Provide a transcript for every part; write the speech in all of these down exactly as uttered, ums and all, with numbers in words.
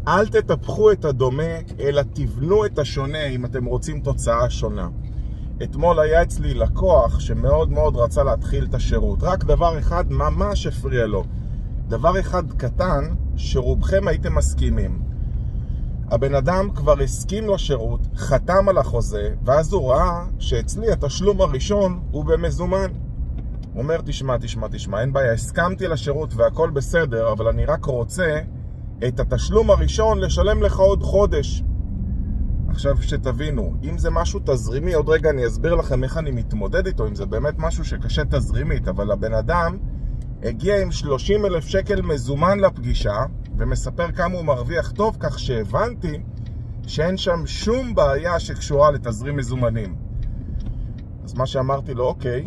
אל תטפחו את הדומה, אלא תבנו את השונה אם אתם רוצים תוצאה שונה. אתמול היה אצלי לקוח שמאוד מאוד רצה להתחיל את השירות. רק דבר אחד ממש הפריע לו. דבר אחד קטן שרובכם הייתם מסכימים. הבן אדם כבר הסכים לשירות, חתם על החוזה, ואז הוא ראה שאצלי התשלום הראשון הוא במזומן. הוא אומר, תשמע, תשמע, תשמע, אין בעיה, הסכמתי לשירות והכל בסדר, אבל אני רק רוצה את התשלום הראשון לשלם לך עוד חודש. עכשיו שתבינו, אם זה משהו תזרימי, עוד רגע אני אסביר לכם איך אני מתמודד איתו, אם זה באמת משהו שקשה תזרימית, אבל הבן אדם הגיע עם שלושים אלף שקל מזומן לפגישה, ומספר כמה הוא מרוויח טוב, כך שהבנתי שאין שם שום בעיה שקשורה לתזרים מזומנים. אז מה שאמרתי לו, אוקיי,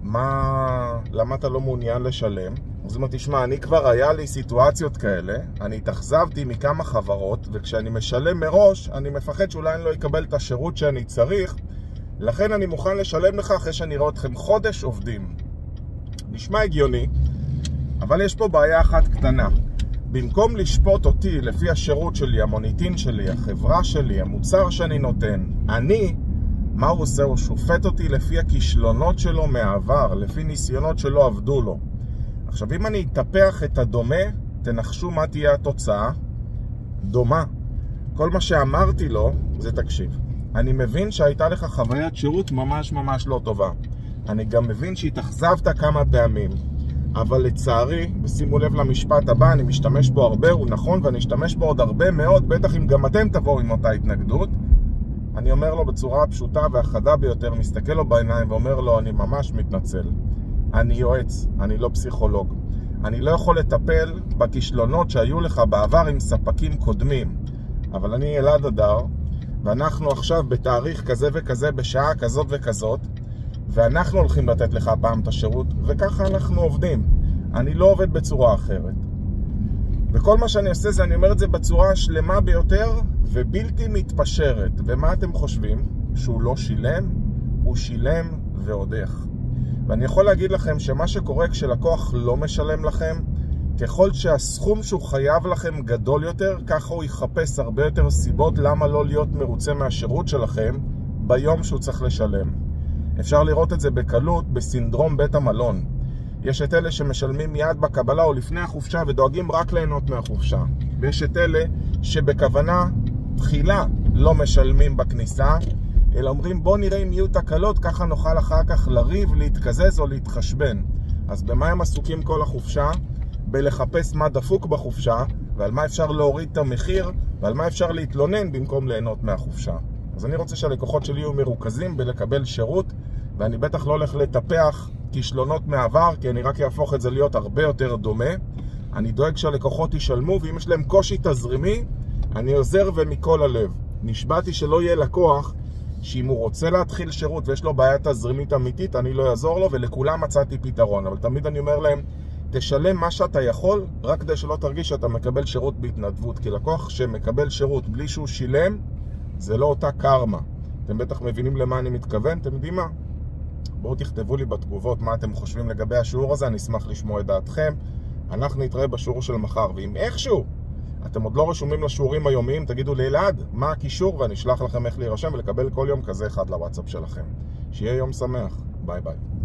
מה, למה אתה לא מעוניין לשלם? אז הוא אומר, תשמע, אני כבר היה לי סיטואציות כאלה, אני התאכזבתי מכמה חברות, וכשאני משלם מראש, אני מפחד שאולי אני לא אקבל את השירות שאני צריך, לכן אני מוכן לשלם לך אחרי שאני אראה אתכם חודש עובדים. נשמע הגיוני, אבל יש פה בעיה אחת קטנה. במקום לשפוט אותי לפי השירות שלי, המוניטין שלי, החברה שלי, המוצר שאני נותן, אני, מה הוא עושה? הוא שופט אותי לפי הכישלונות שלו מהעבר, לפי ניסיונות שלא עבדו לו. עכשיו, אם אני אטפח את הדומה, תנחשו מה תהיה התוצאה? דומה. כל מה שאמרתי לו, זה תקשיב. אני מבין שהייתה לך חוויית שירות ממש ממש לא טובה. אני גם מבין שהתאכזבת כמה פעמים. אבל לצערי, ושימו לב למשפט הבא, אני משתמש בו הרבה, הוא נכון, ואני אשתמש בו עוד הרבה מאוד, בטח אם גם אתם תבואו עם אותה התנגדות. אני אומר לו בצורה הפשוטה והחדה ביותר, מסתכל לו בעיניים ואומר לו, אני ממש מתנצל. אני יועץ, אני לא פסיכולוג. אני לא יכול לטפל בכישלונות שהיו לך בעבר עם ספקים קודמים. אבל אני אלעד הדר, ואנחנו עכשיו בתאריך כזה וכזה, בשעה כזאת וכזאת, ואנחנו הולכים לתת לך פעם את השירות, וככה אנחנו עובדים. אני לא עובד בצורה אחרת. וכל מה שאני עושה זה, אני אומר את זה בצורה השלמה ביותר, ובלתי מתפשרת. ומה אתם חושבים? שהוא לא שילם? הוא שילם ועוד איך. ואני יכול להגיד לכם שמה שקורה כשלקוח לא משלם לכם, ככל שהסכום שהוא חייב לכם גדול יותר, ככה הוא יחפש הרבה יותר סיבות למה לא להיות מרוצה מהשירות שלכם ביום שהוא צריך לשלם. אפשר לראות את זה בקלות בסינדרום בית המלון. יש את אלה שמשלמים מיד בקבלה או לפני החופשה ודואגים רק ליהנות מהחופשה. ויש את אלה שבכוונה תחילה לא משלמים בכניסה, אלא אומרים בוא נראה אם יהיו תקלות, ככה נוכל אחר כך לריב, להתקזז או להתחשבן. אז במה הם עסוקים כל החופשה? בלחפש מה דפוק בחופשה, ועל מה אפשר להוריד את המחיר, ועל מה אפשר להתלונן במקום ליהנות מהחופשה. אז אני רוצה שהלקוחות שלי יהיו מרוכזים בלקבל שירות, ואני בטח לא הולך לטפח כישלונות מעבר, כי אני רק יהפוך את זה להיות הרבה יותר דומה. אני דואג שהלקוחות ישלמו, ואם יש להם קושי תזרימי, אני עוזר ומכל הלב. נשבעתי שלא יהיה לקוח, שאם הוא רוצה להתחיל שירות ויש לו בעיה תזרימית אמיתית, אני לא אעזור לו, ולכולם מצאתי פתרון. אבל תמיד אני אומר להם, תשלם מה שאתה יכול, רק כדי שלא תרגיש שאתה מקבל שירות בהתנדבות. כי לקוח שמקבל שירות בלי שהוא שילם, זה לא אותה קרמה. אתם בטח מבינים למה אני מתכוון, אתם יודעים מה? בואו תכתבו לי בתגובות מה אתם חושבים לגבי השיעור הזה, אני אשמח לשמוע את דעתכם. אנחנו נתראה בשיעור של מחר, ואם איכשהו אתם עוד לא רשומים לשיעורים היומיים, תגידו לי אלעד, מה הקישור, ואני אשלח לכם איך להירשם ולקבל כל יום כזה אחד לוואטסאפ שלכם. שיהיה יום שמח, ביי ביי.